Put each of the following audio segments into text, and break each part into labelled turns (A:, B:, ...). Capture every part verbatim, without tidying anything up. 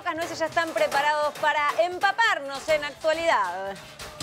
A: Pocas Nueces ya están preparados para empaparnos en actualidad.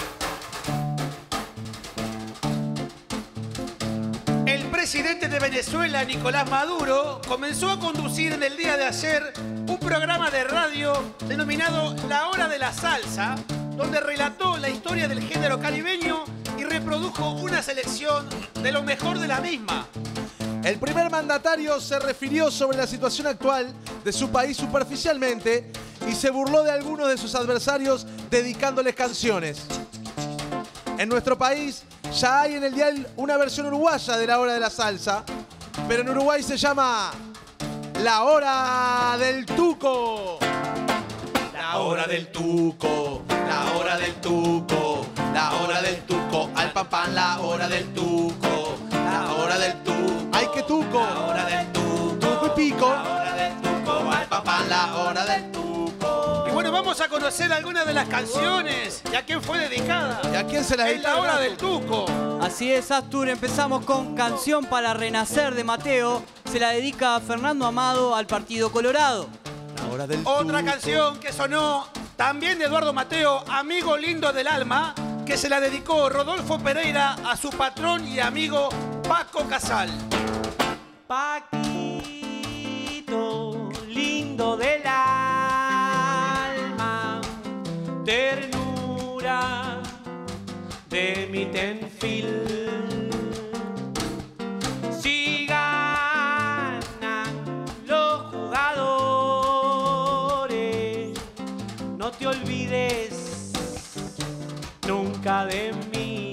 B: El presidente de Venezuela, Nicolás Maduro, comenzó a conducir en el día de ayer un programa de radio denominado La Hora de la Salsa, donde relató la historia del género caribeño y reprodujo una selección de lo mejor de la misma.
C: El primer mandatario se refirió sobre la situación actual de su país superficialmente y se burló de algunos de sus adversarios dedicándoles canciones. En nuestro país ya hay en el dial una versión uruguaya de La Hora de la Salsa, pero en Uruguay se llama La Hora del Tuco.
D: La hora del tuco, la hora del tuco, la hora del tuco, al papá, la hora del tuco, la hora del tuco.
C: ¡Ay, qué tuco!
D: La hora del tuco,
C: tuco y pico.
D: La hora del tuco, al papá, la hora del tuco.
B: Y bueno, vamos a conocer algunas de las canciones y a quién fue dedicada.
C: ¿Y a quién se la
B: En La Hora del Tuco.
E: Así es, Astur, empezamos con Canción para Renacer de Mateo. Se la dedica a Fernando Amado al Partido Colorado.
C: La hora del
B: Otra
C: tuco.
B: canción que sonó también de Eduardo Mateo, Amigo Lindo del Alma, que se la dedicó Rodolfo Pereira a su patrón y amigo Paco Casal.
F: Paquito, lindo del alma, ternura de mi tenfil. Si ganan los jugadores, no te olvides nunca de mí.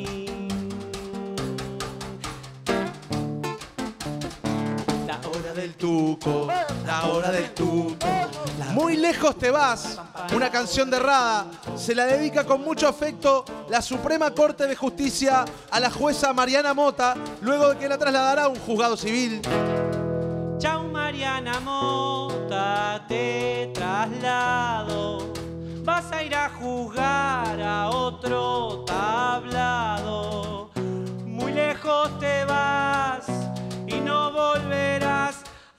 D: La hora del tuco, la hora del tuco.
C: Muy lejos te vas, una canción de Rada, se la dedica con mucho afecto la Suprema Corte de Justicia a la jueza Mariana Mota, luego de que la trasladará a un juzgado civil.
F: Chau Mariana Mota, te traslado. Vas a ir a juzgar a otro tablado. Muy lejos te vas y no volverás.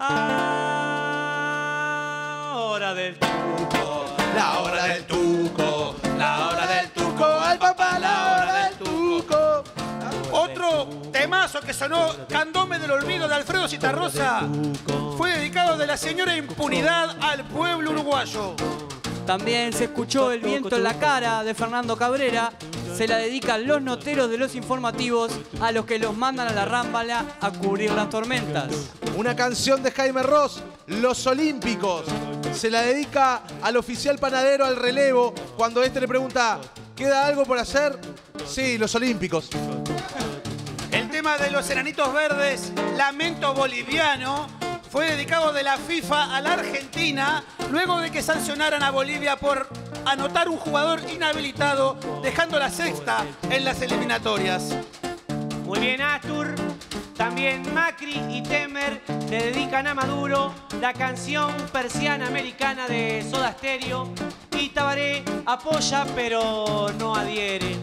F: A hora del tuco,
D: La hora del tuco, la hora del tuco,
C: Al papá, la hora del tuco.
B: Otro temazo que sonó, Candome del Olvido de Alfredo Citarrosa, fue dedicado de la señora impunidad al pueblo uruguayo.
E: También se escuchó El viento en la cara de Fernando Cabrera. Se la dedican los noteros de los informativos a los que los mandan a la rámbala a cubrir las tormentas.
C: Una canción de Jaime Ross, Los Olímpicos. Se la dedica al oficial panadero al relevo cuando este le pregunta, ¿queda algo por hacer? Sí, Los Olímpicos.
B: El tema de los Enanitos Verdes, Lamento Boliviano, fue dedicado de la FIFA a la Argentina luego de que sancionaran a Bolivia por anotar un jugador inhabilitado, dejando la sexta en las eliminatorias.
F: Muy bien, Astur. También Macri y Temer le dedican a Maduro la canción Persiana Americana de Soda Stereo. Y Tabaré apoya pero no adhiere.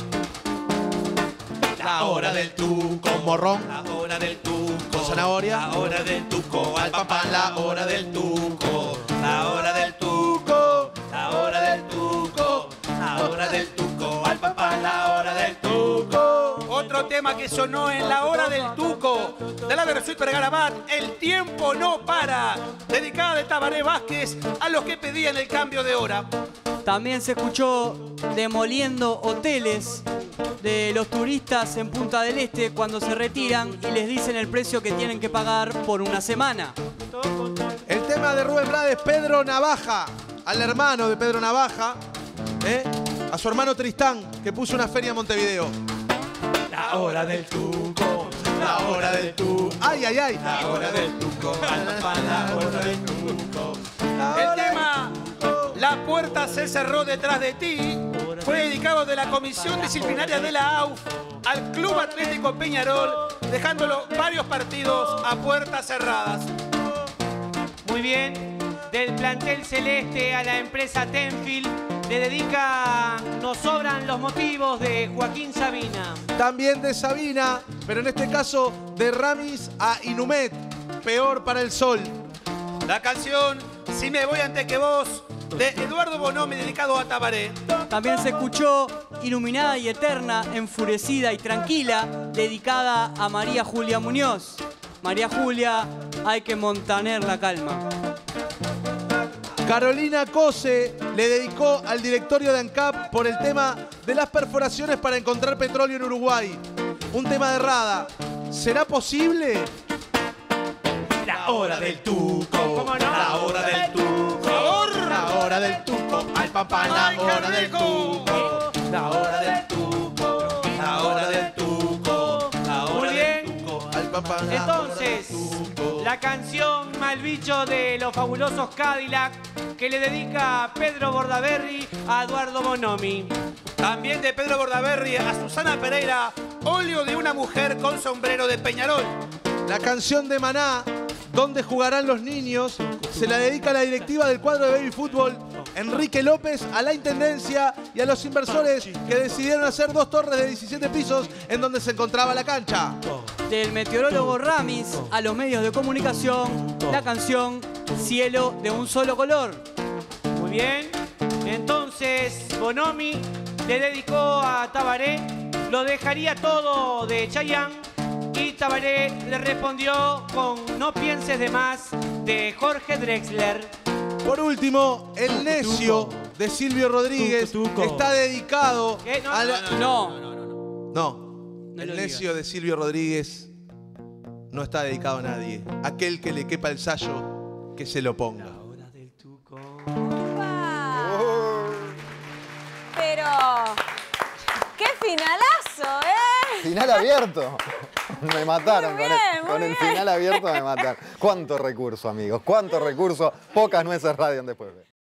D: La hora del tuco,
C: Con morrón.
D: la hora del tuco,
C: Con zanahoria.
D: la hora del tuco, al papá, la hora del tuco, la hora del tuco, la hora del tuco, la hora del tuco, al papá, la hora del tuco.
B: Otro tema que sonó en La Hora del Tuco, de la Versuit Vergarabat, El tiempo no para, dedicada de Tabaré Vázquez a los que pedían el cambio de hora.
E: También se escuchó Demoliendo Hoteles de los turistas en Punta del Este cuando se retiran y les dicen el precio que tienen que pagar por una semana.
C: El tema de Rubén Blades, Pedro Navaja, al hermano de Pedro Navaja, ¿eh? a su hermano Tristán, que puso una feria en Montevideo.
D: La hora del tuco, la hora del tuco,
C: ¡Ay, ay, ay!
D: la hora del tuco, al papá, la hora del tuco.
B: El tema La puerta se cerró detrás de ti fue dedicado de la Comisión Disciplinaria de la A U F al Club Atlético Peñarol, dejándolo varios partidos a puertas cerradas.
F: Muy bien. Del plantel celeste a la empresa Tenfield le dedica Nos sobran los motivos de Joaquín Sabina.
C: También de Sabina, pero en este caso de Ramis a Inumet, Peor para el Sol.
B: La canción Si me voy antes que vos de Eduardo Bonomi dedicado a Tabaré.
E: También se escuchó Iluminada y Eterna, Enfurecida y Tranquila, dedicada a María Julia Muñoz. María Julia, hay que mantener la calma.
C: Carolina Cose le dedicó al directorio de ANCAP por el tema de las perforaciones para encontrar petróleo en Uruguay. Un tema de Rada. ¿Será posible?
D: La hora del tuco.
F: ¿Cómo no?
D: La hora del tuco. La hora del tuco. Al papá, la hora del tuco. La hora del tuco. La hora del tuco. La hora
F: Muy
D: del
F: bien.
D: tuco. Al papá, la
F: Entonces,
D: hora del tuco.
F: la canción Malbicho de los fabulosos Cadillac que le dedica a Pedro Bordaberry a Eduardo Bonomi.
B: También de Pedro Bordaberry a Susana Pereira, Óleo de una mujer con sombrero de Peñarol.
C: La canción de Maná, ¿Dónde jugarán los niños?, se la dedica a la directiva del cuadro de Baby Fútbol, Enrique López, a la Intendencia y a los inversores que decidieron hacer dos torres de diecisiete pisos en donde se encontraba la cancha.
E: Del meteorólogo Ramis a los medios de comunicación, la canción Cielo de un solo color.
F: Muy bien. Entonces, Bonomi le dedicó a Tabaré Lo dejaría todo de Chayanne. Y Tabaré le respondió con No pienses de más de Jorge Drexler.
C: Por último, El necio de Silvio Rodríguez está dedicado
F: ¿Qué? No,
C: a la...
E: No,
C: No,
E: No
C: El
E: lo
C: necio de Silvio Rodríguez no está dedicado a nadie. Aquel que le quepa el sayo, que se lo ponga.
F: Hora del tuco.
A: ¡Upa! Pero... ¡Qué finalazo, eh!
G: Final abierto. Me mataron
A: Muy
G: con,
A: bien,
G: el,
A: muy
G: con el
A: bien.
G: final abierto, me mataron. Cuánto recurso, amigos, cuánto recurso. Pocas nueces radian después.